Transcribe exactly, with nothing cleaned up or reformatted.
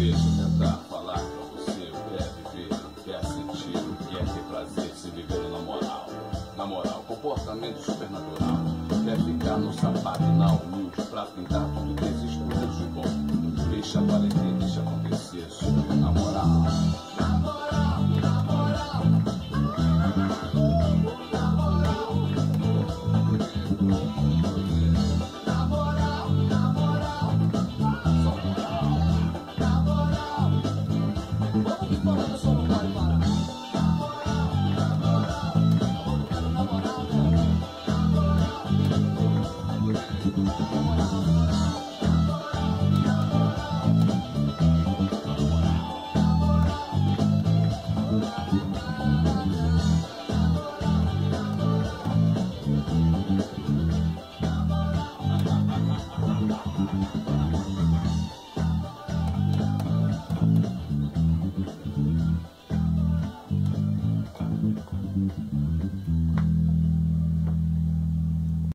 Deixa eu tentar falar pra você o que é viver, o que é sentir, o que é ter prazer, se viver na moral. Na moral, comportamento supernatural. Quer ficar no sapato e na humilde pra pintar tudo que existe por dentro de bom. Deixa aparecer, deixa acontecer, super na moral. Na moral, na moral. Na moral. Na moral, na moral. Só moral. Na moral. Vamos que vamos, eu só não pode parar. Na moral, na moral. Vamos ficando na moral, né? Na moral. Na moral. Thank you.